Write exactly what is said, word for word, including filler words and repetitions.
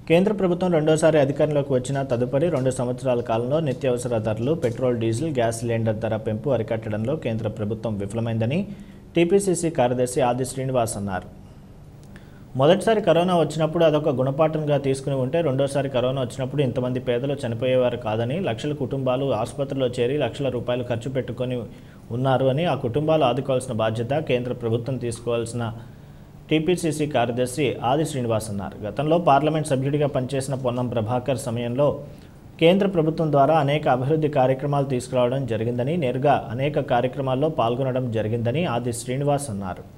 కేంద్ర ప్రభుత్వం రెండోసారి అధికారంలోకి వచ్చిన తదుపరి రెండు సంవత్సరాల కాలంలో నిత్యావసర ధరలు, పెట్రోల్, డీజిల్, గ్యాస్ సిలిండర్ ధర పెంపు అరికట్టడంలో కేంద్ర ప్రభుత్వం విఫలమైందని టీపీసీసీ కార్యదర్శి ఆది శ్రీనివాస్ అన్నారు. మొదటిసారి కరోనా వచ్చినప్పుడు అదొక గుణపాఠంగా తీసుకుని ఉంటే రెండోసారి కరోనా వచ్చినప్పుడు ఇంతమంది పేదలు చనిపోయేవారు కాదని, లక్షల కుటుంబాలు ఆసుపత్రిలో చేరి లక్షల రూపాయలు ఖర్చు పెట్టుకొని ఉన్నారు అని, ఆ కుటుంబాలు ఆదుకోవాల్సిన బాధ్యత కేంద్ర ప్రభుత్వం తీసుకోవాల్సిన టీపీసీసీ కార్యదర్శి ఆది శ్రీనివాస్ అన్నారు. గతంలో పార్లమెంట్ సభ్యుడిగా పనిచేసిన పొన్నం ప్రభాకర్ సమయంలో కేంద్ర ప్రభుత్వం ద్వారా అనేక అభివృద్ధి కార్యక్రమాలు తీసుకురావడం జరిగిందని, నేరుగా అనేక కార్యక్రమాల్లో పాల్గొనడం జరిగిందని ఆది శ్రీనివాస్ అన్నారు.